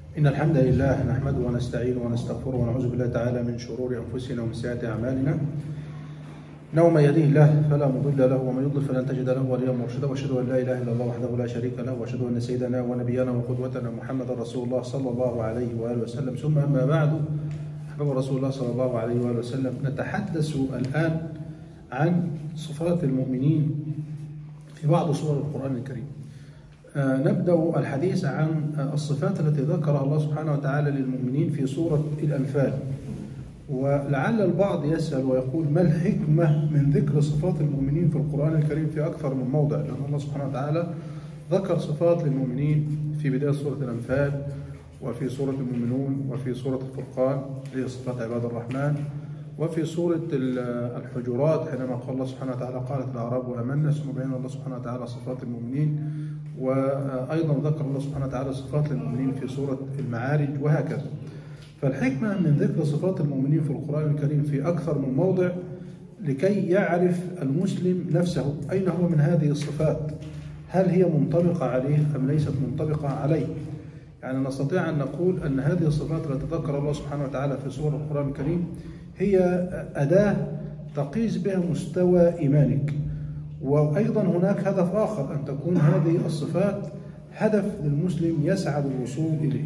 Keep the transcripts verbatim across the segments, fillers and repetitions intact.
إن الحمد لله نحمده ونستعينه ونستغفره ونعوذ بالله تعالى من شرور أنفسنا ومن سيئات أعمالنا. إنه من يهديه الله فلا مضل له ومن يضلل فلن تجد له وليا مرشدا، وأشهد أن لا إله إلا الله وحده لا شريك له، وأشهد أن سيدنا ونبينا وقدوتنا محمدا رسول الله صلى الله عليه وآله وسلم. ثم أما بعد، أحباب رسول الله صلى الله عليه وآله وسلم، نتحدث الآن عن صفات المؤمنين في بعض سور القرآن الكريم. آه نبدأ الحديث عن الصفات التي ذكرها الله سبحانه وتعالى للمؤمنين في سورة الأنفال. ولعل البعض يسأل ويقول: ما الحكمة من ذكر صفات المؤمنين في القرآن الكريم في أكثر من موضع؟ لأن الله سبحانه وتعالى ذكر صفات للمؤمنين في بداية سورة الأنفال، وفي سورة المؤمنون، وفي سورة الفرقان هي صفات عباد الرحمن، وفي سورة الحجرات حينما قال الله سبحانه وتعالى: قالت الأعراب آمنا، ثم بين الله سبحانه وتعالى صفات المؤمنين. وأيضا ذكر الله سبحانه وتعالى صفات المؤمنين في سورة المعارج، وهكذا. فالحكمة من ذكر صفات المؤمنين في القرآن الكريم في أكثر من موضع لكي يعرف المسلم نفسه أين هو من هذه الصفات، هل هي منطبقة عليه أم ليست منطبقة عليه. يعني نستطيع أن نقول أن هذه الصفات التي ذكر الله سبحانه وتعالى في سورة القرآن الكريم هي أداة تقيس بها مستوى إيمانك. وأيضا هناك هدف آخر، أن تكون هذه الصفات هدف للمسلم يسعى للوصول إليه.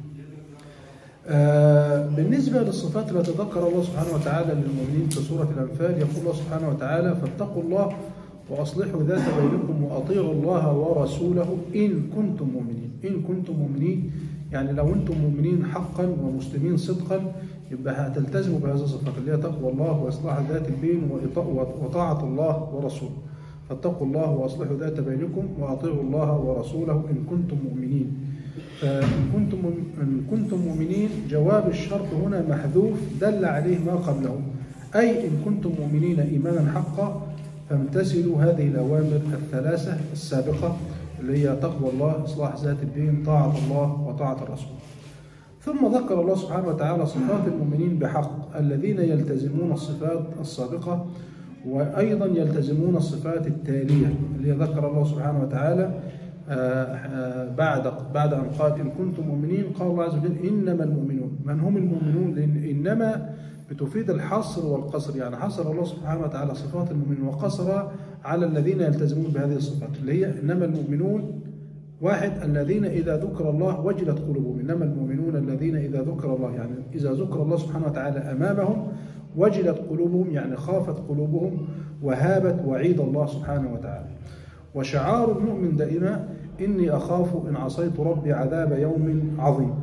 آه بالنسبة للصفات التي ذكر الله سبحانه وتعالى للمؤمنين في سورة الأنفال، يقول الله سبحانه وتعالى: فاتقوا الله وأصلحوا ذات بينكم وأطيعوا الله ورسوله إن كنتم مؤمنين. إن كنتم مؤمنين يعني لو أنتم مؤمنين حقا ومسلمين صدقا، يبقى هتلتزموا بهذه الصفات اللي هي تقوى الله وإصلاح ذات البين وطاعة الله ورسوله. فاتقوا الله وأصلحوا ذات بينكم وأطيعوا الله ورسوله إن كنتم مؤمنين. فإن كنتم إن كنتم مؤمنين، جواب الشرط هنا محذوف دل عليه ما قبله، أي إن كنتم مؤمنين إيمانا حقا فامتثلوا هذه الأوامر الثلاثة السابقة اللي هي تقوى الله، إصلاح ذات الدين، طاعة الله وطاعة الرسول. ثم ذكر الله سبحانه وتعالى صفات المؤمنين بحق الذين يلتزمون الصفات السابقة، وأيضا يلتزمون الصفات التالية اللي ذكر الله سبحانه وتعالى بعد بعد أن قال: إن كنتم مؤمنين، قال الله عز وجل: إنما المؤمنون. من هم المؤمنون؟ لأن إنما بتفيد الحصر والقصر، يعني حصر الله سبحانه وتعالى صفات المؤمنين وقصر على الذين يلتزمون بهذه الصفات اللي هي إنما المؤمنون. واحد: الذين إذا ذكر الله وجلت قلوبهم. إنما المؤمنون الذين إذا ذكر الله، يعني إذا ذكر الله سبحانه وتعالى أمامهم وجلت قلوبهم، يعني خافت قلوبهم وهابت وعيد الله سبحانه وتعالى. وشعار المؤمن دائما: إني أخاف إن عصيت ربي عذاب يوم عظيم.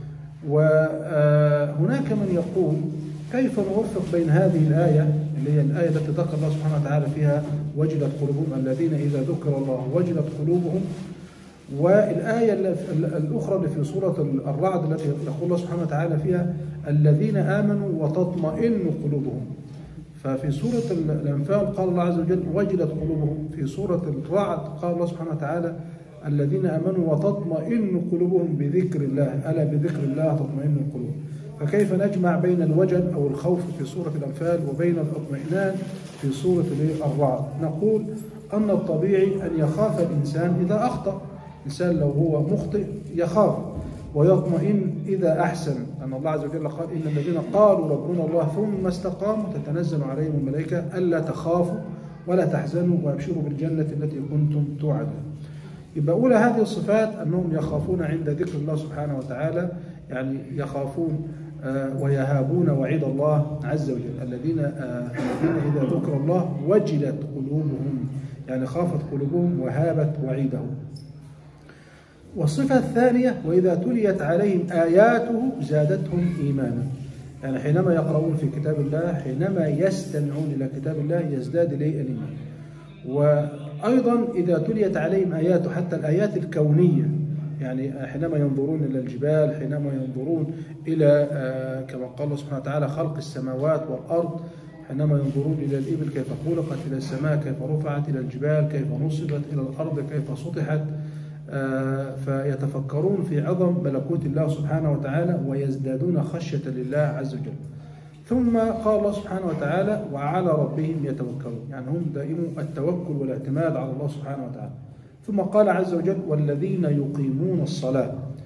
وهناك من يقول: كيف نوفق بين هذه الآية اللي هي الآية التي ذكر الله سبحانه وتعالى فيها وجلت قلوبهم، الذين إذا ذكر الله وجلت قلوبهم، والآية الأخرى اللي في سورة الرعد التي يقول الله سبحانه وتعالى فيها: الذين آمنوا وتطمئن قلوبهم. ففي سورة الأنفال قال الله عز وجل: وجلت قلوبهم. في سورة الرعد قال الله سبحانه وتعالى: الذين آمنوا وتطمئن قلوبهم بذكر الله، ألا بذكر الله تطمئن القلوب. فكيف نجمع بين الوجل أو الخوف في سورة الأنفال وبين الاطمئنان في سورة الرعد؟ نقول أن الطبيعي أن يخاف الإنسان إذا أخطأ. الإنسان لو هو مخطئ يخاف ويطمئن إذا أحسن، أن الله عز وجل قال: إن الذين قالوا ربنا الله ثم استقاموا تتنزل عليهم الملائكة ألا تخافوا ولا تحزنوا وابشروا بالجنة التي كنتم توعدون. يبقى أولى هذه الصفات أنهم يخافون عند ذكر الله سبحانه وتعالى، يعني يخافون ويهابون وعيد الله عز وجل. الذين الذين إذا ذكر الله وجلت قلوبهم، يعني خافت قلوبهم وهابت وعيده. والصفة الثانية: وإذا تليت عليهم آياته زادتهم إيمانا. يعني حينما يقرؤون في كتاب الله، حينما يستمعون إلى كتاب الله يزداد إليه الإيمان. وأيضا إذا تليت عليهم آياته، حتى الآيات الكونية، يعني حينما ينظرون إلى الجبال، حينما ينظرون إلى كما قال الله سبحانه وتعالى خلق السماوات والأرض، حينما ينظرون إلى الإبل كيف خلقت، إلى السماء كيف رفعت، إلى الجبال كيف نصبت، إلى الأرض كيف سطحت، فيتفكرون في عظم ملكوت الله سبحانه وتعالى ويزدادون خشية لله عز وجل. ثم قال الله سبحانه وتعالى: وعلى ربهم يتوكلون، يعني هم دائما التوكل والاعتماد على الله سبحانه وتعالى. ثم قال عز وجل: والذين يقيمون الصلاة.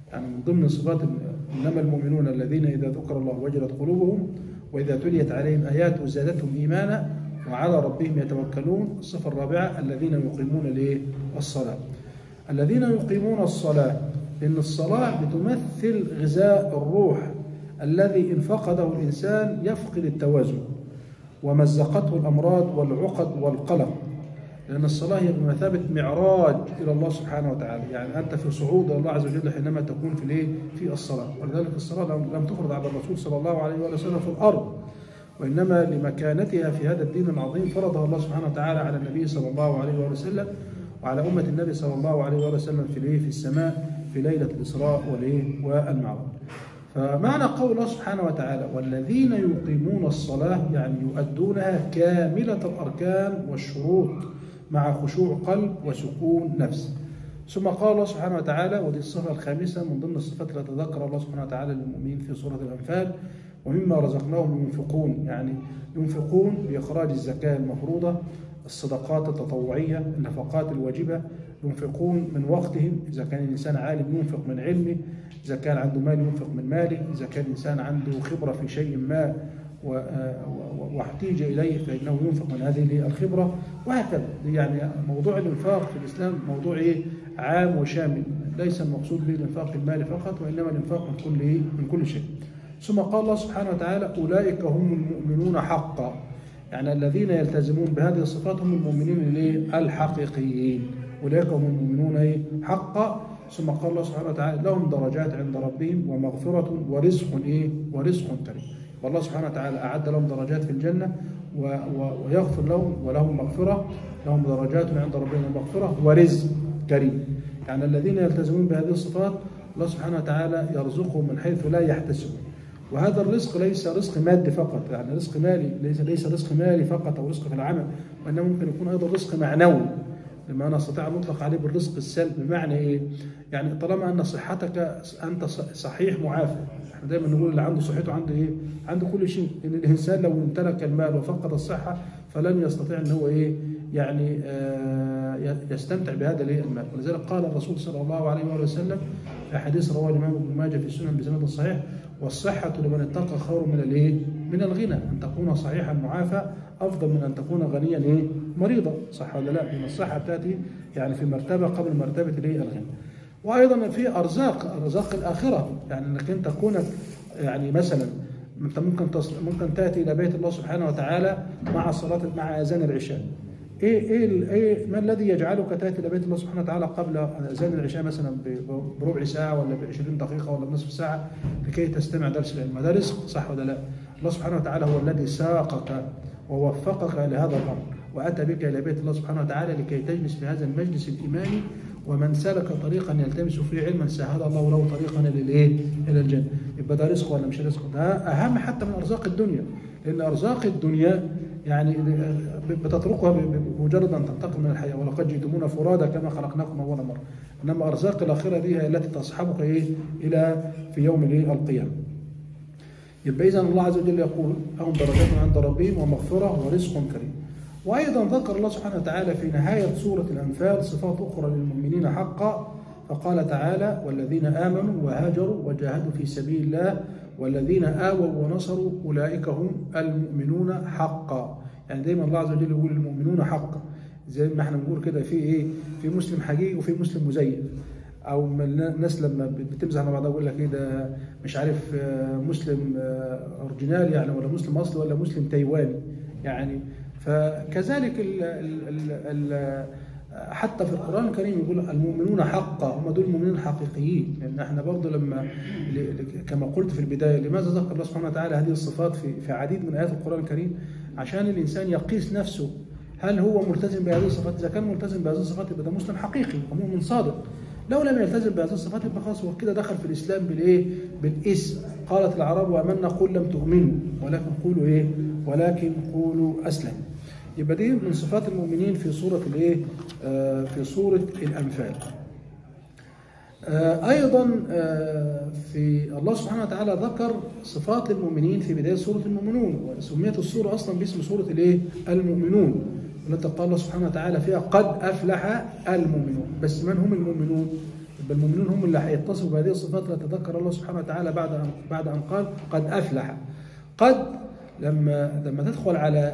يعني من ضمن صفات إنما المؤمنون الذين إذا ذكر الله وجلت قلوبهم وإذا تليت عليهم آياته زادتهم إيمانا وعلى ربهم يتوكلون. الصفة الرابعة الذين يقيمون الصلاة. الذين يقيمون الصلاة، لأن الصلاة بتمثل غذاء الروح الذي إن فقده الإنسان يفقد التوازن ومزقته الأمراض والعقد والقلق، لأن الصلاة هي بمثابة معراج إلى الله سبحانه وتعالى. يعني أنت في صعود إلى الله عز وجل حينما تكون في الإيه؟ في الصلاة. ولذلك الصلاة لم تفرض على الرسول صلى الله عليه وسلم في الأرض، وإنما لمكانتها في هذا الدين العظيم فرضها الله سبحانه وتعالى على النبي صلى الله عليه وسلم وعلى أمة النبي صلى الله عليه وسلم في الإيه؟ في السماء في ليلة الإسراء والإيه؟ والمعراج. فمعنى قول الله سبحانه وتعالى والذين يقيمون الصلاة يعني يؤدونها كاملة الأركان والشروط مع خشوع قلب وسكون نفس. ثم قال الله سبحانه وتعالى، ودي الصفة الخامسة من ضمن الصفات التي ذكر الله سبحانه وتعالى للمؤمنين في سورة الأنفال، ومما رزقناهم ينفقون، يعني ينفقون بإخراج الزكاة المفروضة، الصدقات التطوعية، النفقات الواجبة، ينفقون من وقتهم، إذا كان الإنسان عالم ينفق من علمه، إذا كان عنده مال ينفق من ماله، إذا كان الإنسان عنده خبرة في شيء ما واحتيج إليه فإنه ينفق من هذه الخبرة، وهكذا. يعني موضوع الإنفاق في الإسلام موضوع إيه؟ عام وشامل، ليس المقصود به الإنفاق المالي فقط، وإنما الإنفاق من كل إيه؟ من كل شيء. ثم قال الله سبحانه وتعالى أولئك هم المؤمنون حقا، يعني الذين يلتزمون بهذه الصفات هم المؤمنين الحقيقيين، أولئك هم المؤمنون حقا. ثم قال الله سبحانه وتعالى لهم درجات عند ربهم ومغفرة ورزق إيه؟ ورزق كريم. والله سبحانه وتعالى أعد لهم درجات في الجنة ويغفر لهم ولهم مغفرة، لهم درجات عند ربهم ومغفرة ورزق كريم. يعني الذين يلتزمون بهذه الصفات الله سبحانه وتعالى يرزقهم من حيث لا يحتسبون. وهذا الرزق ليس رزق مادي فقط، يعني رزق مالي ليس ليس رزق مالي فقط أو رزق في العمل، وإنما ممكن يكون أيضا رزق معنوي، لما أنا أستطيع أن أطلق عليه بالرزق السلبي. بمعنى إيه؟ يعني طالما أن صحتك أنت صحيح معافى، احنا دايما نقول اللي عنده صحته عنده إيه؟ عنده كل شيء. إن الإنسان لو امتلك المال وفقد الصحة فلن يستطيع أن هو إيه؟ يعني آه يستمتع بهذا الإيه؟ المال. ولذلك قال الرسول صلى الله عليه وسلم في حديث رواه الإمام ابن ماجه في السنن بسند صحيح: والصحة لمن اتقى خير من الإيه؟ من الغنى. أن تكون صحيحا معافى أفضل من أن تكون غنيا إيه؟ مريضا، صح ولا لا؟ لأن الصحة تأتي يعني في مرتبة قبل مرتبة الإيه؟ الغنى. وأيضا في أرزاق، أرزاق الآخرة، يعني أنك أنت كونك يعني مثلا أنت ممكن تصل ممكن تأتي إلى بيت الله سبحانه وتعالى مع صلاة مع أذان العشاء. إيه إيه إيه ما الذي يجعلك تأتي إلى بيت الله سبحانه وتعالى قبل أذان العشاء مثلا بربع ساعة ولا بعشرين دقيقة ولا بنصف ساعة لكي تستمع درس العلم؟ هذا رزق، صح ولا لا؟ الله سبحانه وتعالى هو الذي ساقك ووفقك لهذا الأمر وأتى بك إلى بيت الله سبحانه وتعالى لكي تجلس في هذا المجلس الإيماني. ومن سلك طريقا يلتمس فيه علما سهل الله له طريقا للإيه؟ إلى الجنة. يبقى ده رزق ولا مش رزق؟ ده أهم حتى من أرزاق الدنيا، لأن أرزاق الدنيا يعني بتتركها بمجرد أن تنتقل من الحياة، ولقد جئتمونا فرادا كما خلقناكم أول مرة. إنما أرزاق الآخرة دي هي التي تصحبك إيه؟ إلى في يوم الإيه؟ القيامة. يبقى إذن الله عز وجل يقول لهم درجات عند ربهم ومغفرة ورزق كريم. وأيضا ذكر الله سبحانه وتعالى في نهاية سورة الأنفال صفات أخرى للمؤمنين حقا، فقال تعالى: والذين آمنوا وهاجروا وجاهدوا في سبيل الله والذين آووا ونصروا أولئك هم المؤمنون حقا. يعني دايما الله عز وجل يقول المؤمنون حقا، زي ما احنا بنقول كده في ايه؟ في مسلم حقيقي وفي مسلم مزيف. او الناس لما بتمزح مع بعضها يقول لك ايه ده مش عارف مسلم اوريجينال يعني، ولا مسلم اصلي، ولا مسلم تايواني يعني. فكذلك ال ال ال حتى في القرآن الكريم يقول المؤمنون حقا، هم دول المؤمنين الحقيقيين. لأن احنا برضه لما كما قلت في البداية لماذا ذكر الله سبحانه وتعالى هذه الصفات في في عديد من آيات القرآن الكريم؟ عشان الإنسان يقيس نفسه هل هو ملتزم بهذه الصفات. إذا كان ملتزم بهذه الصفات يبقى ده مسلم حقيقي ومؤمن صادق. لو لم يلتزم بهذه الصفات يبقى خلاص هو كده دخل في الإسلام بالإيه؟ بالاسم. قالت الأعراب وآمنا قل لم تؤمنوا ولكن قولوا إيه؟ ولكن قولوا أسلم. يبقى دي من صفات المؤمنين في سورة الايه؟ آه في سورة الأنفال. آه أيضا آه في الله سبحانه وتعالى ذكر صفات المؤمنين في بداية سورة المؤمنون، وسميت السورة أصلا باسم سورة الايه؟ المؤمنون، والتي قال الله سبحانه وتعالى فيها قد أفلح المؤمنون. بس من هم المؤمنون؟ يبقى المؤمنون هم اللي هيتصفوا بهذه الصفات التي ذكر الله سبحانه وتعالى بعد أن بعد أن قال قد أفلح. قد لما لما تدخل على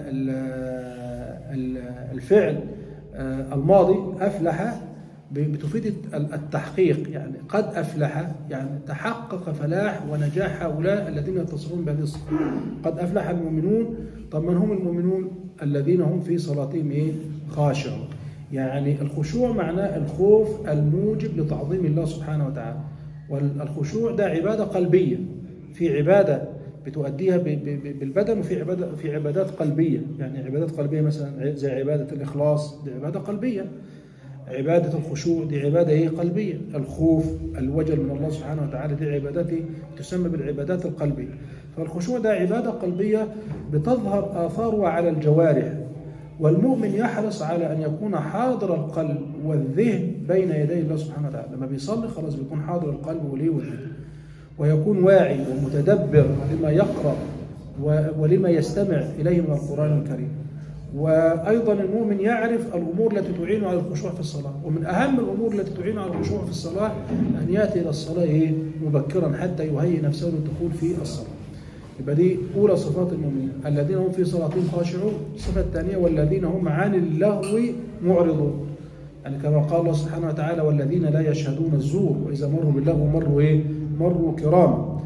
الفعل الماضي أفلح بتفيد التحقيق، يعني قد أفلح يعني تحقق فلاح ونجاح هؤلاء الذين يتصفون بهذه الصفات. قد أفلح المؤمنون. طب من هم المؤمنون؟ الذين هم في صلاتهم إيه؟ خاشعون. يعني الخشوع معناه الخوف الموجب لتعظيم الله سبحانه وتعالى، والخشوع ده عبادة قلبية. في عبادة بتؤديها بالبدن، وفي عبادة في عبادات قلبية. يعني عبادات قلبية مثلا زي عبادة الإخلاص، دي عبادة قلبية. عبادة الخشوع دي عبادة ايه؟ قلبية. الخوف الوجل من الله سبحانه وتعالى دي عبادات تسمى بالعبادات القلبية. فالخشوع ده عبادة قلبية بتظهر آثارها على الجوارح، والمؤمن يحرص على أن يكون حاضر القلب والذهن بين يدي الله سبحانه وتعالى. لما بيصلي خلاص بيكون حاضر القلب والإيه والذهن، ويكون واعي ومتدبر لما يقرأ ولما يستمع إليه من القرآن الكريم. وأيضا المؤمن يعرف الأمور التي تعينه على الخشوع في الصلاة، ومن أهم الأمور التي تعينه على الخشوع في الصلاة أن يأتي إلى الصلاة مبكرا حتى يهيئ نفسه للدخول في الصلاة. يبقى دي أولى صفات المؤمنين، الذين هم في صلاتهم خاشعون. الصفة الثانية والذين هم عن اللغو معرضون، يعني كما قال الله سبحانه وتعالى والذين لا يشهدون الزور وإذا مروا باللغو مروا إيه؟ مروا كراما.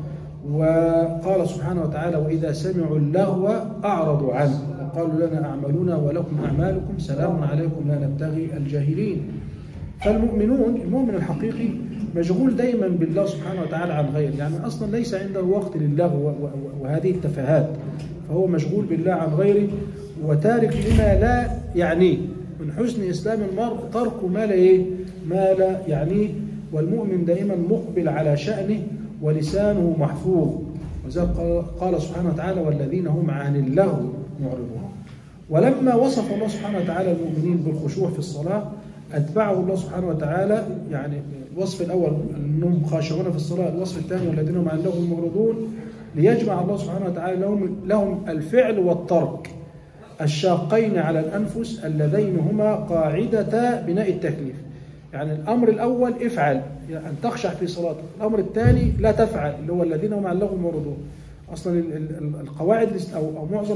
وقال سبحانه وتعالى وإذا سمعوا اللغو أعرضوا عنه وقالوا لنا أعمالنا ولكم أعمالكم سلام عليكم لا نبتغي الجاهلين. فالمؤمنون المؤمن الحقيقي مشغول دايما بالله سبحانه وتعالى عن غيره، يعني أصلا ليس عنده وقت للغو وهذه التفاهات، فهو مشغول بالله عن غيره وتارك لما لا يعنيه. من حسن إسلام المرء ترك ما لا إيه؟ ما لا يعنيه. والمؤمن دائما مقبل على شأنه ولسانه محفوظ، وذلك قال سبحانه وتعالى والذين هم عن اللغو معرضون. ولما وصف الله سبحانه وتعالى المؤمنين بالخشوع في الصلاة أتبعه الله سبحانه وتعالى، يعني الوصف الأول أنهم خاشعون في الصلاة، الوصف الثاني والذين هم عن اللغو معرضون، ليجمع الله سبحانه وتعالى لهم, لهم الفعل والترك الشاقين على الأنفس اللذين هما قاعدة بناء التكليف. يعني الأمر الأول افعل أن تخشع في صلاتك، الأمر الثاني لا تفعل اللي هو الذين هم عن اللغو معرضون. أصلا القواعد أو معظم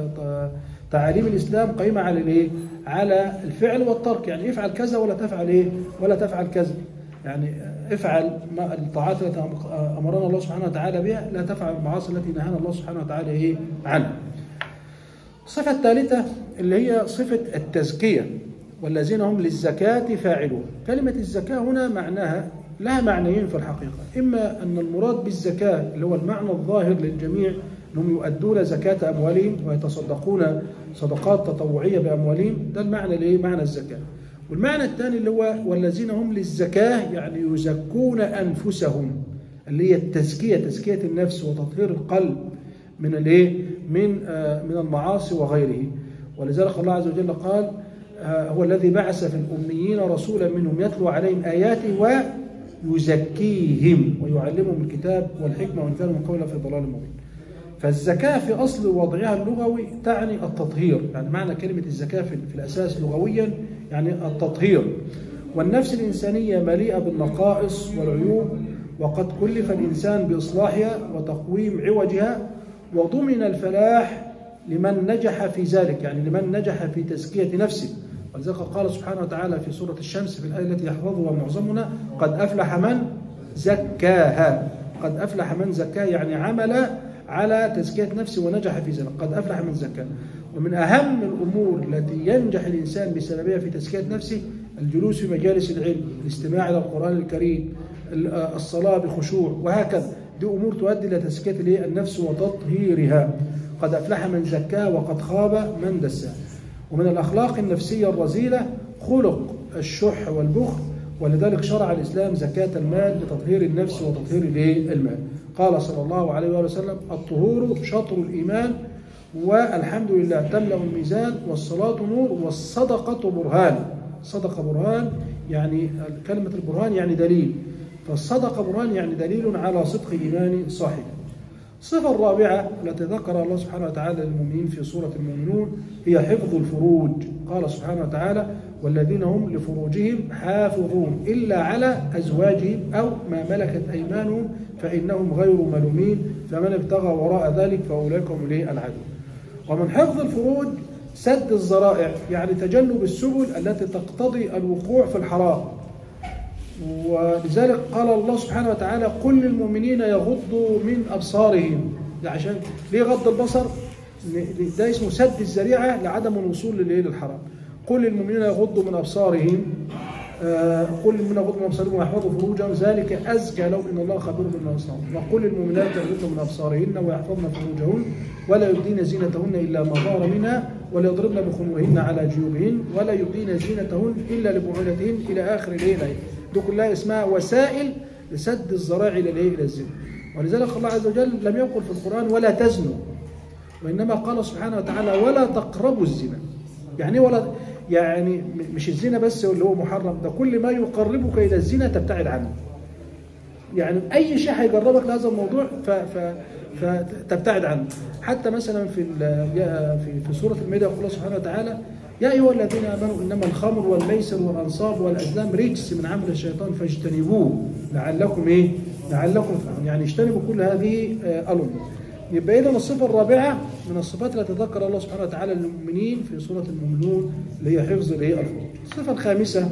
تعاليم الإسلام قائمة على الإيه؟ على الفعل والترك، يعني افعل كذا ولا تفعل إيه؟ ولا تفعل كذا. يعني افعل الطاعات التي أمرنا الله سبحانه وتعالى بها، لا تفعل المعاصي التي نهانا الله سبحانه وتعالى إيه؟ عنها. الصفة الثالثة اللي هي صفة التزكية، والذين هم للزكاة فاعلون. كلمة الزكاة هنا معناها لها معنيين في الحقيقة، إما أن المراد بالزكاة اللي هو المعنى الظاهر للجميع أنهم يؤدون زكاة أموالهم ويتصدقون صدقات تطوعية بأموالهم، ده المعنى اللي هي معنى الزكاة. والمعنى الثاني اللي هو والذين هم للزكاة يعني يزكون أنفسهم، اللي هي التزكية، تزكية النفس وتطهير القلب من الايه؟ من آه من المعاصي وغيره. ولذلك الله عز وجل قال آه هو الذي بعث في الأميين رسولا منهم يتلو عليهم آياته ويزكيهم ويعلمهم الكتاب والحكمة وإن كانوا من قبل في ضلال مبين. فالزكاة في أصل وضعها اللغوي تعني التطهير، يعني معنى كلمة الزكاة في الأساس لغويا يعني التطهير. والنفس الإنسانية مليئة بالنقائص والعيوب، وقد كلف الإنسان بإصلاحها وتقويم عوجها، وضمن الفلاح لمن نجح في ذلك، يعني لمن نجح في تزكية نفسه. ولذلك قال سبحانه وتعالى في سورة الشمس في الآية التي يحفظها معظمنا قد أفلح من زكاها. قد أفلح من زكاها يعني عمل على تزكية نفسه ونجح في ذلك، قد أفلح من زكاها. ومن أهم الأمور التي ينجح الإنسان بسببها في تزكية نفسه الجلوس في مجالس العلم، الاستماع إلى القرآن الكريم، الصلاة بخشوع، وهكذا. دي أمور تؤدي إلى تزكية النفس وتطهيرها. قد أفلح من زكاها وقد خاب من دساها. ومن الأخلاق النفسية الرذيلة خلق الشح والبخل، ولذلك شرع الإسلام زكاة المال لتطهير النفس وتطهير المال. قال صلى الله عليه وسلم الطهور شطر الإيمان، والحمد لله تملأ الميزان، والصلاة نور، والصدقة برهان. الصدقة برهان يعني كلمة البرهان يعني دليل، فالصدقة برهان يعني دليل على صدق إيمان صاحبه. الصفة الرابعة التي ذكرها الله سبحانه وتعالى للمؤمنين في سورة المؤمنون هي حفظ الفروج. قال سبحانه وتعالى والذين هم لفروجهم حافظون إلا على أزواجهم أو ما ملكت أيمانهم فإنهم غير ملومين فمن ابتغى وراء ذلك فأولئك هم العادون. ومن حفظ الفروج سد الذرائع، يعني تجنب السبل التي تقتضي الوقوع في الحرام. ولذلك قال الله سبحانه وتعالى قل للمؤمنين يغضوا من أبصارهم. ده عشان ليه غض البصر؟ ده اسمه سد الذريعة لعدم الوصول للحرام. قل للمؤمنين يغضوا من أبصارهم قل للمؤمنين يغضوا من أبصارهم ويحفظوا فروجهم ذلك أزكى لهم إن الله خبير بما يصنعون. وقل للمؤمنات يغضن من أبصارهن ويحفظن فروجهن ولا يبدين زينتهن إلا ما ظهر منها وليضربن بخمورهن على جيوبهن ولا يبدين زينتهن إلا لبعولتهن إلى آخر الآية. دي كلها اسمها وسائل لسد الذرائع إلى الزنا. ولذلك الله عز وجل لم يقل في القرآن ولا تزنوا، وإنما قال سبحانه وتعالى ولا تقربوا الزنا. يعني ولا يعني مش الزنا بس اللي هو محرم، ده كل ما يقربك إلى الزنا تبتعد عنه. يعني أي شيء هيقربك لهذا الموضوع فتبتعد عنه. حتى مثلا في في في سورة المائدة يقول الله سبحانه وتعالى يا أيها الذين آمنوا إنما الخمر والميسر والأنصاب والأزلام رجس من عمل الشيطان فاجتنبوه لعلكم إيه؟ لعلكم يعني اجتنبوا كل هذه الأمور. يبقى إذن الصفة الرابعة من الصفات التي ذكر الله سبحانه وتعالى للمؤمنين في سورة المؤمنون اللي هي حفظ الفروج. الصفة الخامسة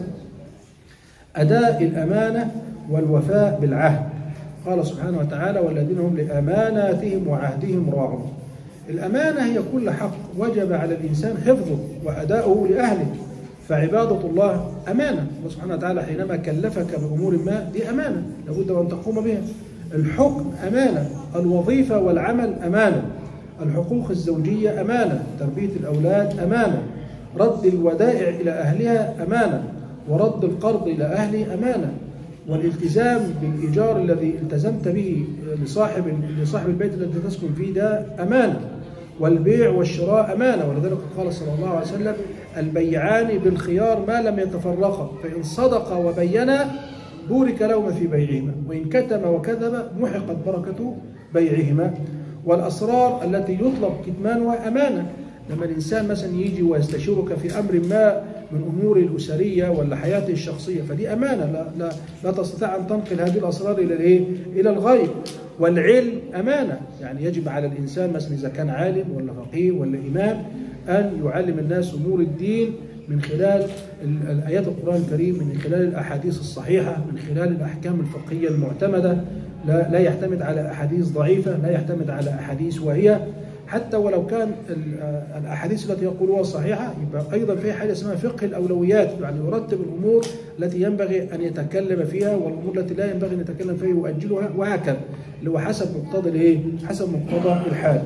أداء الأمانة والوفاء بالعهد. قال سبحانه وتعالى والذين هم لأماناتهم وعهدهم راعون. الأمانة هي كل حق وجب على الإنسان حفظه وأداؤه لأهله، فعبادة الله أمانة. الله سبحانه وتعالى حينما كلفك بأمور ما دي أمانة لابد أن تقوم بها. الحكم أمانة، الوظيفة والعمل أمانة، الحقوق الزوجية أمانة، تربية الأولاد أمانة، رد الودائع إلى أهلها أمانة، ورد القرض إلى أهله أمانة، والالتزام بالإيجار الذي التزمت به لصاحب لصاحب البيت الذي تسكن فيه ده أمانة، والبيع والشراء أمانة. ولذلك قال صلى الله عليه وسلم البيعان بالخيار ما لم يتفرقا فإن صدقا وبينا بورك لهما في بيعهما وإن كتم وكذب محقت بركة بيعهما. والأسرار التي يطلب كتمانها أمانة. لما الإنسان مثلا يجي ويستشيرك في أمر ما من أمور الأسرية ولا حياته الشخصية فدي أمانة لا, لا, لا تستطيع أن تنقل هذه الأسرار إلى الإيه؟ إلى الغيب. والعلم أمانة، يعني يجب على الإنسان مثلا إذا كان عالم ولا فقيه ولا إمام أن يعلم الناس أمور الدين من خلال الآيات القرآن الكريم، من خلال الأحاديث الصحيحة، من خلال الأحكام الفقهية المعتمدة. لا, لا يعتمد على أحاديث ضعيفة، لا يعتمد على أحاديث وهي حتى ولو كان الأحاديث التي يقولوها صحيحة يبقى أيضا في حاجة اسمها فقه الأولويات، يعني يرتب الأمور التي ينبغي أن يتكلم فيها والأمور التي لا ينبغي أن يتكلم فيها يؤجلها وهكذا، اللي هو حسب مقتضى الإيه؟ حسب مقتضى الحال.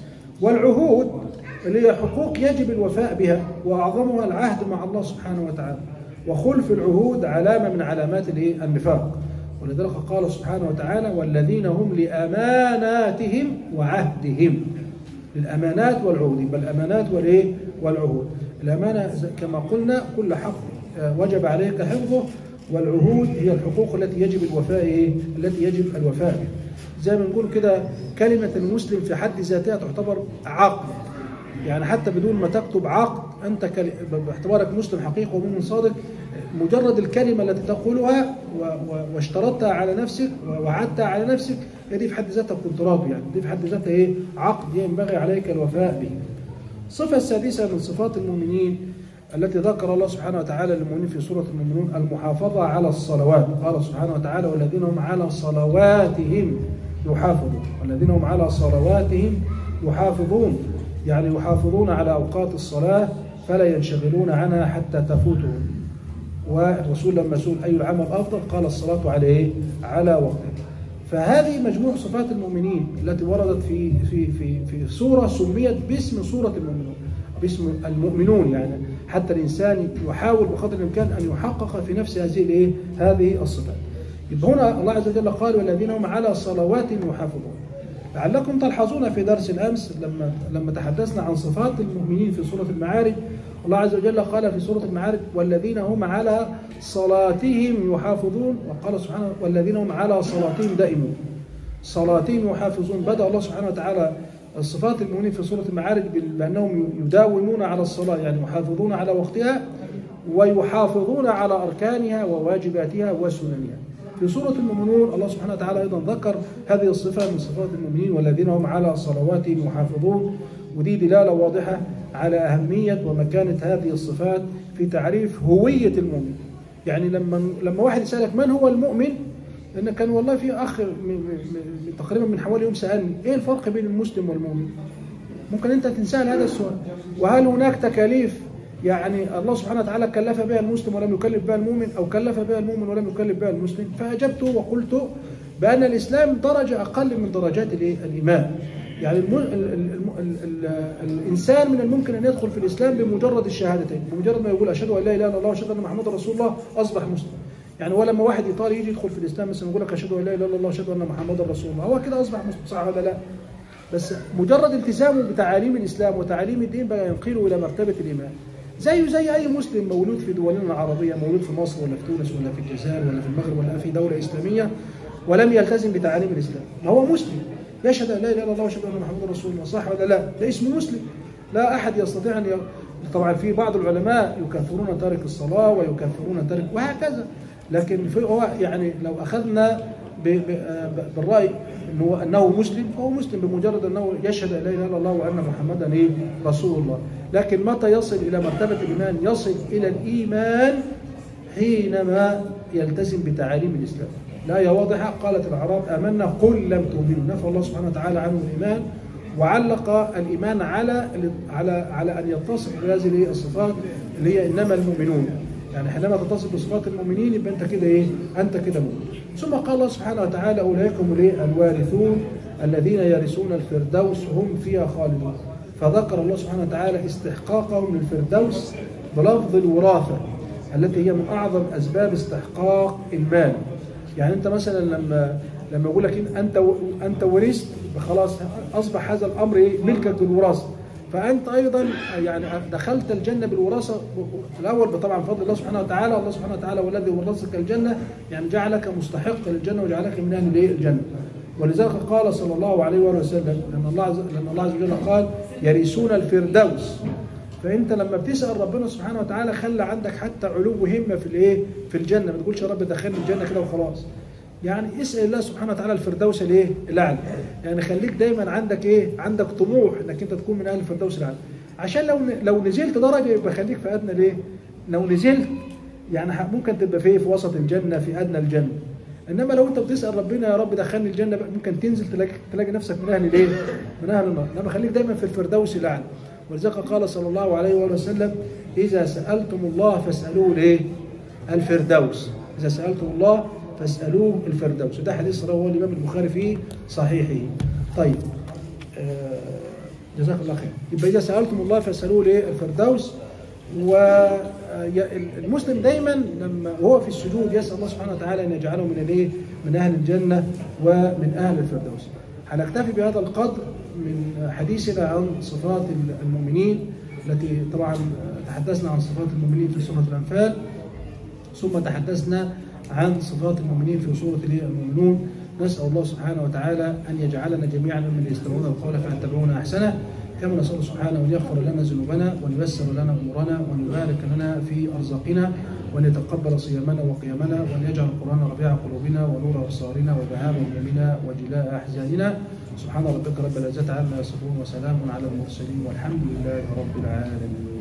والعهود اللي هي حقوق يجب الوفاء بها، وأعظمها العهد مع الله سبحانه وتعالى، وخلف العهود علامة من علامات الإيه؟ النفاق. ولذلك قال سبحانه وتعالى والذين هم لأماناتهم وعهدهم. الأمانات والعهود، بل الأمانات والإيه؟ والعهود. الأمانة كما قلنا كل حق وجب عليك حفظه، والعهود هي الحقوق التي يجب الوفاء إيه؟ التي يجب الوفاء بها. زي ما نقول كده كلمة المسلم في حد ذاتها تعتبر عقد، يعني حتى بدون ما تكتب عقد أنت باعتبارك مسلم حقيقي ومؤمن صادق، مجرد الكلمة التي تقولها واشترطتها على نفسك ووعدتها على نفسك دي في حد ذاتها كونترات، يعني دي في حد ذاتها ايه؟ عقد ينبغي عليك الوفاء به. الصفة السادسة من صفات المؤمنين التي ذكر الله سبحانه وتعالى للمؤمنين في سورة المؤمنون المحافظة على الصلوات. قال سبحانه وتعالى والذين هم على صلواتهم يحافظون. والذين هم على صلواتهم يحافظون، يعني يحافظون على أوقات الصلاة فلا ينشغلون عنها حتى تفوتهم. والرسول لما سئل أي العمل أفضل قال الصلاة عليه على وقته. فهذه مجموع صفات المؤمنين التي وردت في في في في سورة سميت باسم سورة المؤمنون، باسم المؤمنون، يعني حتى الإنسان يحاول بقدر الإمكان أن يحقق في نفس هذه الإيه؟ هذه الصفات. يبقى هنا الله عز وجل قال والذين هم على صلواتهم يحافظون. لعلكم تلحظون في درس الأمس لما لما تحدثنا عن صفات المؤمنين في سورة المعارج، الله عز وجل قال في سورة المعارج والذين هم على صلاتهم يحافظون، وقال سبحانه والذين هم على صلاتهم دائمون. صلاتهم يحافظون، بدأ الله سبحانه وتعالى صفات المؤمنين في سورة المعارج بأنهم يداومون على الصلاة، يعني يحافظون على وقتها، ويحافظون على أركانها وواجباتها وسننها. في سورة المؤمنون الله سبحانه وتعالى أيضا ذكر هذه الصفة من صفات المؤمنين، والذين هم على صلواتهم يحافظون، ودي دلالة واضحة على أهمية ومكانة هذه الصفات في تعريف هوية المؤمن. يعني لما لما واحد يسألك من هو المؤمن، لأن كان والله في أخ تقريبا من حوالي يوم سألني إيه الفرق بين المسلم والمؤمن؟ ممكن أنت تنسأل هذا السؤال. وهل هناك تكاليف يعني الله سبحانه وتعالى كلف بها المسلم ولم يكلف بها المؤمن، أو كلف بها المؤمن ولم يكلف بها المسلم؟ فأجبت وقلت بأن الإسلام درجة أقل من درجات الإيمان. يعني الم... ال... ال... ال... ال... الإنسان من الممكن أن يدخل في الإسلام بمجرد الشهادتين، بمجرد ما يقول أشهد أن لا إله إلا الله وأشهد أن محمدا رسول الله أصبح مسلم. يعني ولما واحد إيطالي يجي يدخل في الإسلام مثلا يقول لك أشهد أن لا إله إلا الله وأشهد أن محمدا رسول الله، هو كده أصبح مسلم، صح ولا لا؟ بس مجرد التزامه بتعاليم الإسلام وتعاليم الدين بقى ينقله إلى مرتبة الإيمان. زيه زي أي مسلم مولود في دولنا العربية، مولود في مصر ولا في تونس ولا في الجزائر ولا في المغرب ولا في دولة إسلامية ولم يلتزم بتعاليم الإسلام، ما هو مسلم، يشهد أن لا إله إلا الله ويشهد أن محمدا رسول الله، صح ولا لا؟ ده اسمه مسلم. لا أحد يستطيع أن ي... طبعا في بعض العلماء يكفرون تارك الصلاة ويكفرون تارك وهكذا، لكن في هو يعني لو أخذنا ب... ب... بالرأي أنه أنه مسلم فهو مسلم بمجرد أنه يشهد أن لا إله إلا الله وأن محمدا إيه؟ رسول الله. لكن متى يصل إلى مرتبة الإيمان؟ يصل إلى الإيمان حينما يلتزم بتعاليم الإسلام. الآية واضحة، قالت الأعراب آمنا قل لم تؤمنوا، نفى الله سبحانه وتعالى عنه الإيمان وعلق الإيمان على على على أن يتصف بهذه الصفات اللي هي إنما المؤمنون. يعني حينما تتصف بصفات المؤمنين يبقى أنت كده إيه؟ أنت كده مؤمن. ثم قال الله سبحانه وتعالى أولئك هم الوارثون الذين يرثون الفردوس هم فيها خالدون. فذكر الله سبحانه وتعالى استحقاقهم للفردوس بلفظ الوراثة التي هي من أعظم أسباب استحقاق المال. يعني أنت مثلا لما لما يقول لك أنت أنت ورثت خلاص أصبح هذا الأمر ملكك بالوراثة، فأنت أيضا يعني دخلت الجنة بالوراثة الأول طبعا بفضل الله سبحانه وتعالى. الله سبحانه وتعالى والذي ورثك الجنة، يعني جعلك مستحق للجنة وجعلك من أهل الجنة. ولذلك قال صلى الله عليه وسلم لأن الله عز لأن الله عز وجل قال يرثون الفردوس. فأنت لما بتسأل ربنا سبحانه وتعالى خلى عندك حتى علو همة في الإيه؟ في الجنة، ما تقولش يا رب دخلني الجنة كده وخلاص. يعني اسأل الله سبحانه وتعالى الفردوس الايه؟ الأعلى. يعني خليك دايما عندك ايه؟ عندك طموح انك انت تكون من اهل الفردوس الأعلى. عشان لو لو نزلت درجة يبقى خليك في ادنى الايه؟ لو نزلت يعني ممكن تبقى في في وسط الجنة في ادنى الجنة. انما لو انت بتسأل ربنا يا رب دخلني الجنة ممكن تنزل تلاقي تلاقي نفسك من اهل الايه؟ من اهل النار. انما خليك دايما في الفردوس الأعلى. ولذلك قال صلى الله عليه وسلم إذا سألتم الله فاسألوه الايه؟ الفردوس. إذا سألتم الله فاسألوه الفردوس. وده حديث رواه الإمام البخاري في صحيحه. طيب آه جزاك الله خير. يبقى إذا سألتم الله فاسألوه الايه؟ الفردوس. والمسلم دايما لما وهو في السجود يسأل الله سبحانه وتعالى أن يجعله من الايه؟ من أهل الجنة ومن أهل الفردوس. هنكتفي بهذا القدر من حديثنا عن صفات المؤمنين التي طبعا تحدثنا عن صفات المؤمنين في سورة الأنفال، ثم تحدثنا عن صفات المؤمنين في سورة المؤمنون. نسأل الله سبحانه وتعالى أن يجعلنا جميعا من يستمعون القول فيتبعون أحسنه، كما نسأل سبحانه أن يغفر لنا ذنوبنا وأن ييسر لنا أمورنا وأن يبارك لنا في أرزاقنا وأن يتقبل صيامنا وقيامنا وأن يجعل القرآن ربيع قلوبنا ونور أبصارنا وذهاب همومنا وجلاء أحزاننا. سبحان ربك رب العزة عما يصفون وسلام على المرسلين والحمد لله رب العالمين.